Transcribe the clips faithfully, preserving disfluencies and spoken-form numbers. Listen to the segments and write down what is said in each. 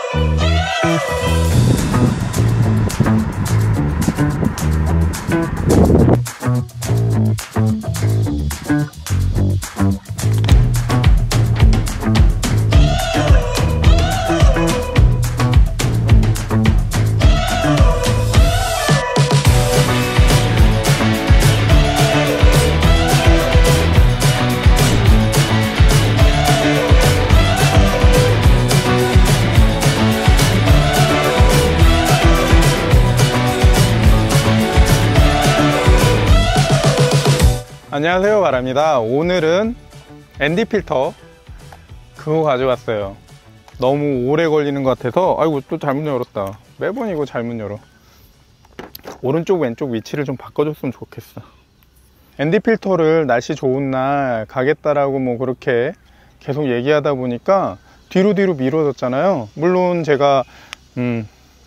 안녕하세요, 바라입니다. 오늘은 엔디 필터 그거 가져왔어요. 너무 오래 걸리는 것 같아서. 아이고, 또 잘못 열었다. 매번 이거 잘못 열어. 오른쪽 왼쪽 위치를 좀 바꿔줬으면 좋겠어. 엔디 필터를 날씨 좋은 날 가겠다라고 뭐 그렇게 계속 얘기하다 보니까 뒤로 뒤로 미뤄졌잖아요. 물론 제가 음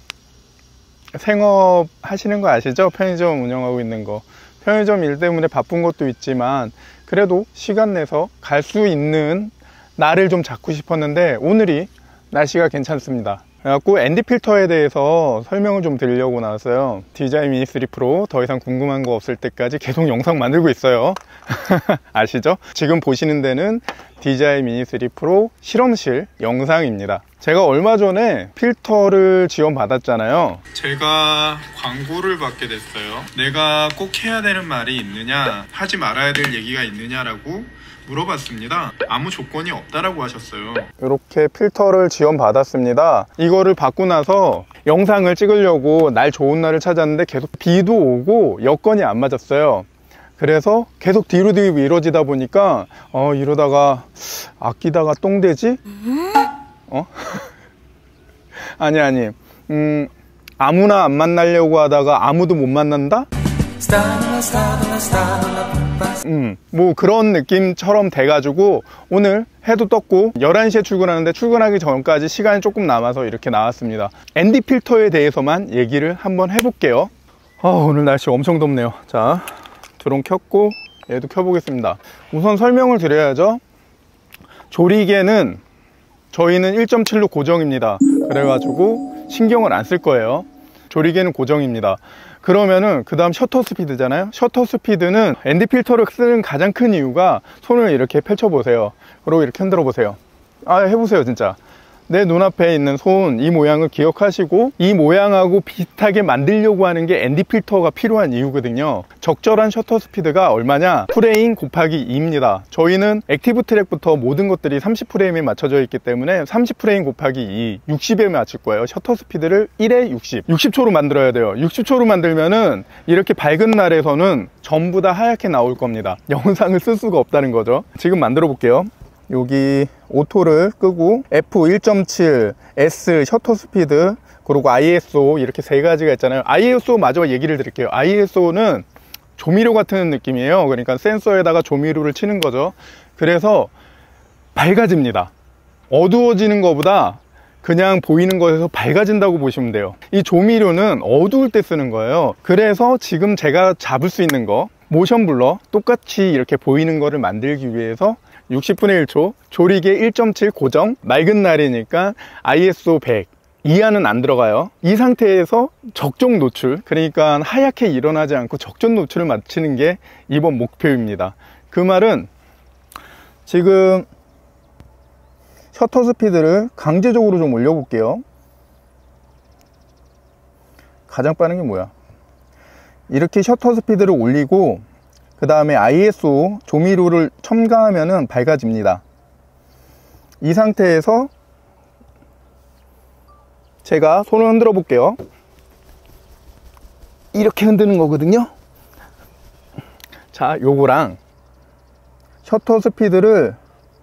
생업 하시는 거 아시죠? 편의점 운영하고 있는 거. 편의점 일 때문에 바쁜 것도 있지만 그래도 시간 내서 갈 수 있는 날을 좀 잡고 싶었는데 오늘이 날씨가 괜찮습니다. 그래갖고 엔디 필터에 대해서 설명을 좀 드리려고 나왔어요. 디지아이 미니 쓰리 프로 더 이상 궁금한 거 없을 때까지 계속 영상 만들고 있어요. 아시죠? 지금 보시는 데는 디지아이 미니 쓰리 프로 실험실 영상입니다. 제가 얼마 전에 필터를 지원 받았잖아요. 제가 광고를 받게 됐어요. 내가 꼭 해야 되는 말이 있느냐, 하지 말아야 될 얘기가 있느냐라고 물어봤습니다. 아무 조건이 없다라고 하셨어요. 이렇게 필터를 지원 받았습니다. 이거를 받고 나서 영상을 찍으려고 날 좋은 날을 찾았는데 계속 비도 오고 여건이 안 맞았어요. 그래서 계속 뒤로 뒤로 미뤄지다 보니까 어 이러다가 아끼다가 똥되지? 어? 아니 아니 음 아무나 안 만나려고 하다가 아무도 못 만난다? 음, 뭐 그런 느낌처럼 돼가지고 오늘 해도 떴고 열한 시에 출근하는데 출근하기 전까지 시간이 조금 남아서 이렇게 나왔습니다. 엔디 필터에 대해서만 얘기를 한번 해볼게요. 아, 오늘 날씨 엄청 덥네요. 자, 드론 켰고 얘도 켜보겠습니다. 우선 설명을 드려야죠. 조리개는 저희는 일 점 칠로 고정입니다. 그래가지고 신경을 안 쓸 거예요. 조리개는 고정입니다. 그러면은 그 다음 셔터 스피드잖아요. 셔터 스피드는 엔디 필터를 쓰는 가장 큰 이유가 손을 이렇게 펼쳐 보세요. 그리고 이렇게 흔들어 보세요. 아, 해보세요. 진짜 내 눈앞에 있는 손 이 모양을 기억하시고 이 모양하고 비슷하게 만들려고 하는 게 엔디 필터가 필요한 이유거든요. 적절한 셔터 스피드가 얼마냐? 프레임 곱하기 이입니다. 저희는 액티브 트랙부터 모든 것들이 삼십 프레임에 맞춰져 있기 때문에 삼십 프레임 곱하기 이, 육십에 맞출 거예요. 셔터 스피드를 일에 육십, 육십 초로 만들어야 돼요. 육십 초로 만들면은 이렇게 밝은 날에서는 전부 다 하얗게 나올 겁니다. 영상을 쓸 수가 없다는 거죠. 지금 만들어 볼게요. 여기 오토를 끄고 에프 일 점 칠, S 셔터 스피드, 그리고 아이에스오 이렇게 세 가지가 있잖아요. 아이에스오 마저 얘기를 드릴게요. 아이에스오는 조미료 같은 느낌이에요. 그러니까 센서에다가 조미료를 치는 거죠. 그래서 밝아집니다. 어두워지는 것보다 그냥 보이는 것에서 밝아진다고 보시면 돼요. 이 조미료는 어두울 때 쓰는 거예요. 그래서 지금 제가 잡을 수 있는 거 모션 블러 똑같이 이렇게 보이는 거를 만들기 위해서 육십 분의 일 초 조리개 일 점 칠 고정, 맑은 날이니까 아이에스오 백 이하는 안 들어가요. 이 상태에서 적정 노출, 그러니까 하얗게 일어나지 않고 적정 노출을 맞추는 게 이번 목표입니다. 그 말은 지금 셔터 스피드를 강제적으로 좀 올려볼게요. 가장 빠른 게 뭐야? 이렇게 셔터 스피드를 올리고 그 다음에 아이에스오 조미료를 첨가하면은 밝아집니다. 이 상태에서 제가 손을 흔들어 볼게요. 이렇게 흔드는 거거든요. 자, 요거랑 셔터 스피드를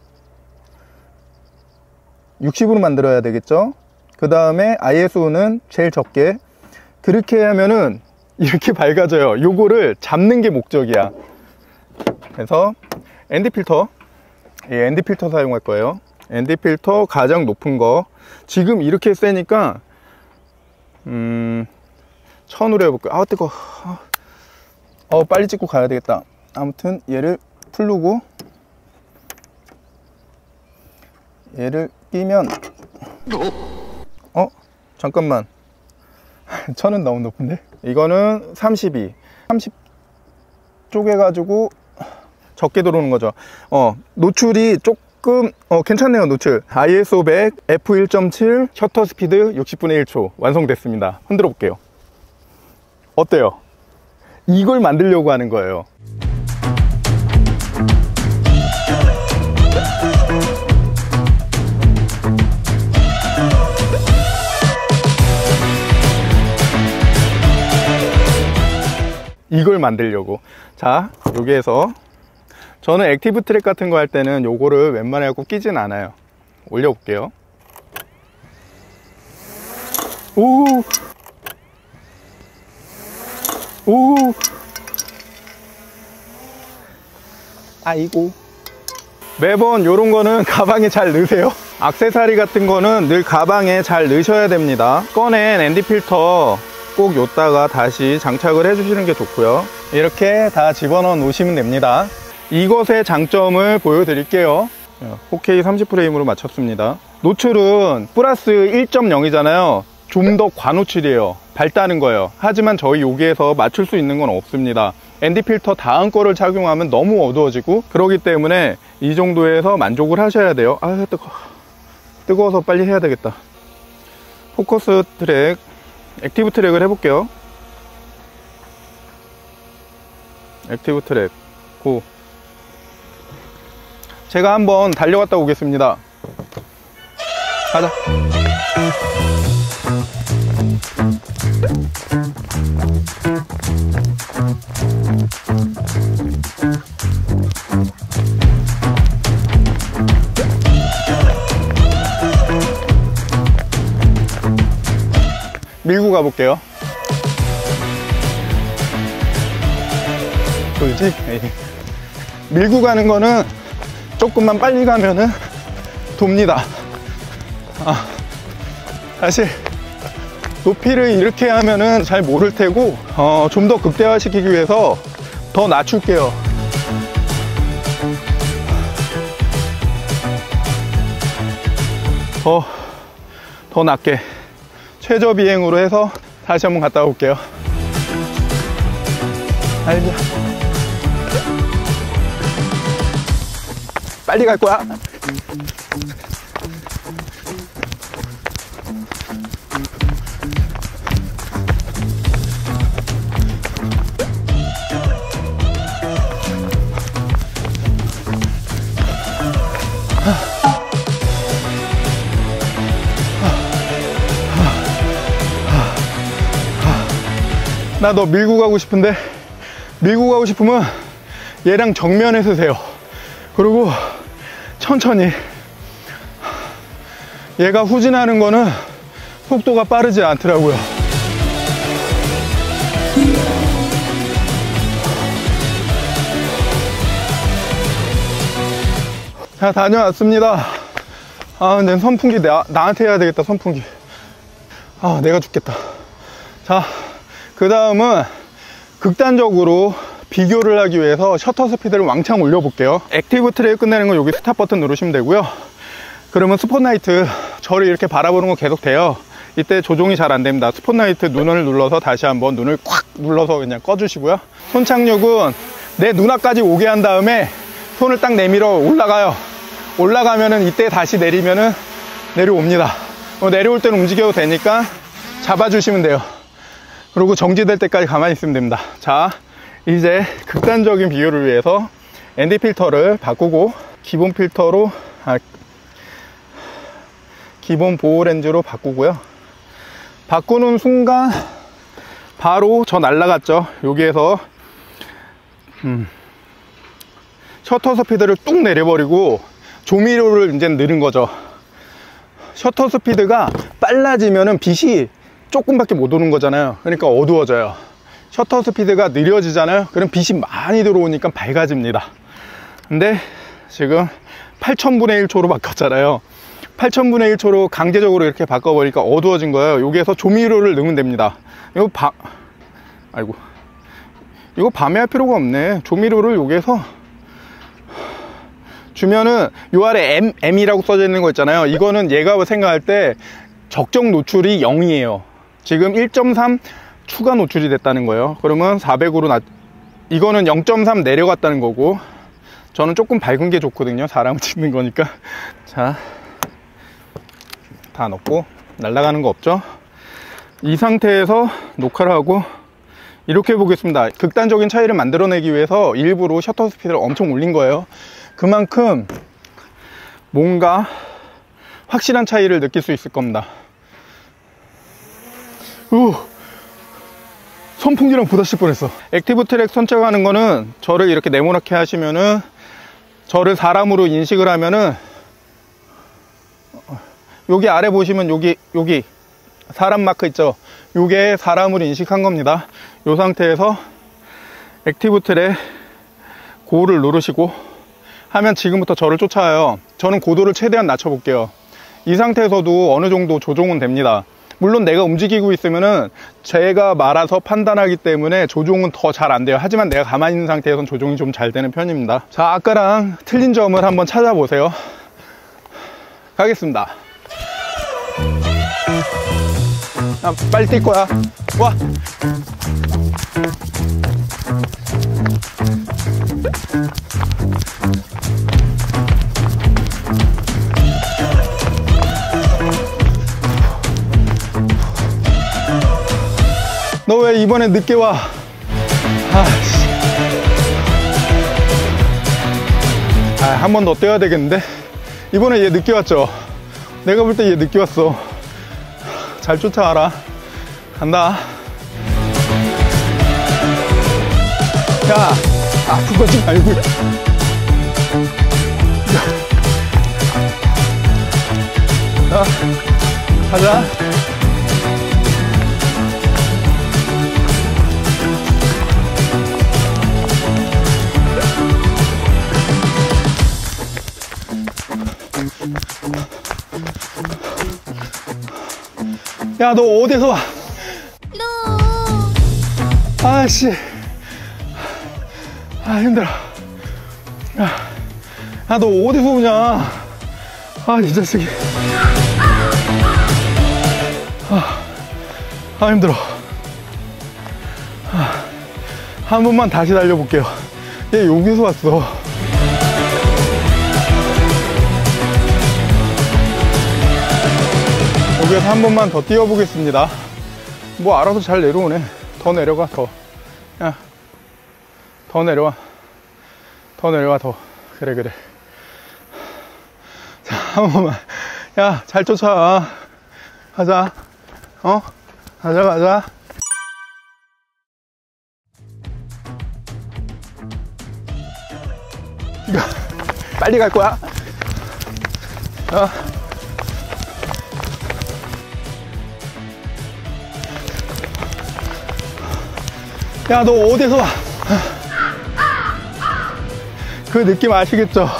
육십으로 만들어야 되겠죠. 그 다음에 아이에스오는 제일 적게. 그렇게 하면은 이렇게 밝아져요. 요거를 잡는 게 목적이야. 그래서 엔디 필터, 예, 엔디 필터 사용할 거예요. 엔디 필터 가장 높은 거. 지금 이렇게 세니까 음 천으로 해볼게요. 아, 뜨거워. 어, 빨리 찍고 가야 되겠다. 아무튼 얘를 풀르고 얘를 끼면 잠깐만. 천은 너무 높은데? 이거는 삼십이. 삼십 쪼개가지고 적게 들어오는 거죠. 어, 노출이 조금 어, 괜찮네요. 노출 아이에스오 백, 에프 일 점 칠, 셔터 스피드 육십분의 일 초 완성됐습니다. 흔들어 볼게요. 어때요? 이걸 만들려고 하는 거예요. 이걸 만들려고. 자, 여기에서 저는 액티브 트랙 같은 거 할 때는 요거를 웬만하고 끼진 않아요. 올려볼게요. 오, 오, 아이고. 매번 요런 거는 가방에 잘 넣으세요. 액세서리 같은 거는 늘 가방에 잘 넣으셔야 됩니다. 꺼낸 앤디 필터 꼭 요다가 다시 장착을 해 주시는 게 좋고요. 이렇게 다 집어넣어 놓으시면 됩니다. 이것의 장점을 보여드릴게요. 포케이 삼십 프레임으로 맞췄습니다. 노출은 플러스 일 점 영이잖아요 좀 더 과노출이에요. 밝다는 거예요. 하지만 저희 여기에서 맞출 수 있는 건 없습니다. 앤디 필터 다음 거를 착용하면 너무 어두워지고, 그러기 때문에 이 정도에서 만족을 하셔야 돼요. 아, 뜨거워. 뜨거워서 빨리 해야 되겠다. 포커스 트랙, 액티브 트랙을 해볼게요. 액티브 트랙 고. 제가 한번 달려갔다 오겠습니다. 가자. 밀고 가볼게요. 보이지? 밀고 가는 거는 조금만 빨리 가면은 돕니다. 아, 사실 높이를 이렇게 하면은 잘 모를 테고, 어, 좀 더 극대화 시키기 위해서 더 낮출게요. 더, 더 낮게 최저 비행으로 해서 다시 한번 갔다 올게요. 알죠? 빨리 갈 거야. 나 너 밀고 가고 싶은데, 밀고 가고 싶으면 얘랑 정면에 서세요. 그리고 천천히. 얘가 후진하는 거는 속도가 빠르지 않더라고요. 자, 다녀왔습니다. 아, 근데 선풍기 나, 나한테 해야 되겠다. 선풍기. 아, 내가 죽겠다. 자, 그 다음은 극단적으로 비교를 하기 위해서 셔터 스피드를 왕창 올려볼게요. 액티브 트랙 끝내는 건 여기 스탑 버튼 누르시면 되고요. 그러면 스폿라이트, 저를 이렇게 바라보는 거 계속 돼요. 이때 조종이 잘 안 됩니다. 스폿라이트 눈을 눌러서 다시 한번 눈을 꽉 눌러서 그냥 꺼주시고요. 손 착륙은 내 눈앞까지 오게 한 다음에 손을 딱 내밀어 올라가요. 올라가면은 이때 다시 내리면은 내려옵니다. 어, 내려올 때는 움직여도 되니까 잡아주시면 돼요. 그리고 정지될 때까지 가만히 있으면 됩니다. 자, 이제 극단적인 비교를 위해서 앤디 필터를 바꾸고 기본 필터로, 아, 기본 보호 렌즈로 바꾸고요. 바꾸는 순간 바로 저 날라갔죠. 여기에서 음, 셔터 스피드를 뚝 내려버리고 조미료를 이제 넣는 거죠. 셔터 스피드가 빨라지면은 빛이 조금밖에 못 오는 거잖아요. 그러니까 어두워져요. 셔터 스피드가 느려지잖아요. 그럼 빛이 많이 들어오니까 밝아집니다. 근데 지금 팔천분의 일 초로 바꿨잖아요. 팔천분의 일 초로 강제적으로 이렇게 바꿔버리니까 어두워진 거예요. 여기에서 조미료를 넣으면 됩니다. 이거 밤, 아이고, 이거 밤에 할 필요가 없네. 조미료를 여기에서 주면은 요 아래 M, M이라고 써져 있는 거 있잖아요. 이거는 얘가 생각할 때 적정 노출이 영이에요. 지금 일 점 삼 추가 노출이 됐다는 거예요. 그러면 사백으로 나... 이거는 영 점 삼 내려갔다는 거고, 저는 조금 밝은 게 좋거든요. 사람을 찍는 거니까. 자, 다 넣고 날아가는 거 없죠? 이 상태에서 녹화를 하고 이렇게 해보겠습니다. 극단적인 차이를 만들어내기 위해서 일부러 셔터 스피드를 엄청 올린 거예요. 그만큼 뭔가 확실한 차이를 느낄 수 있을 겁니다. 우, 선풍기랑 부딪힐 뻔했어. 액티브 트랙 선택하는 거는 저를 이렇게 네모나게 하시면은, 저를 사람으로 인식을 하면은, 여기 아래 보시면 여기 여기 사람 마크 있죠? 요게 사람으로 인식한 겁니다. 요 상태에서 액티브 트랙 고를 누르시고 하면 지금부터 저를 쫓아와요. 저는 고도를 최대한 낮춰 볼게요. 이 상태에서도 어느 정도 조종은 됩니다. 물론 내가 움직이고 있으면은 제가 말아서 판단하기 때문에 조종은 더 잘 안 돼요. 하지만 내가 가만히 있는 상태에서는 조종이 좀 잘 되는 편입니다. 자, 아까랑 틀린 점을 한번 찾아보세요. 가겠습니다. 아, 빨리 뛸 거야. 와. 너 왜 이번에 늦게 와? 아씨. 아, 한 번 더 뛰어야 되겠는데? 이번에 얘 늦게 왔죠? 내가 볼 때 얘 늦게 왔어. 잘 쫓아와라. 간다. 야, 아픈 거지 말고. 자, 가자. 야, 너 어디서 와? 아씨, 아 힘들어. 야, 야, 너 어디서 오냐? 아, 이 자식이. 아, 아 힘들어. 아, 한 번만 다시 달려볼게요. 얘 여기서 왔어. 여기서 한 번만 더 뛰어보겠습니다. 뭐 알아서 잘 내려오네. 더 내려가. 더. 야, 더 내려와. 더 내려와. 더. 그래 그래. 자, 한 번만. 야, 잘 쫓아와. 가자. 어? 가자 가자. 이거 빨리 갈 거야. 어? 야, 너 어디서 와? 그 느낌 아시겠죠?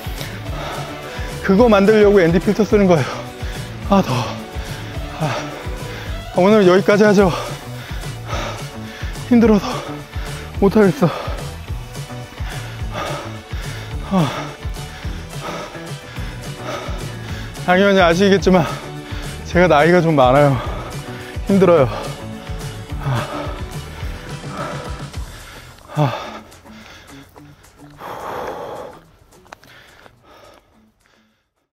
그거 만들려고 앤디 필터 쓰는 거예요. 아, 더. 아, 오늘 여기까지 하죠. 힘들어서 못하겠어. 아, 당연히 아시겠지만 제가 나이가 좀 많아요. 힘들어요.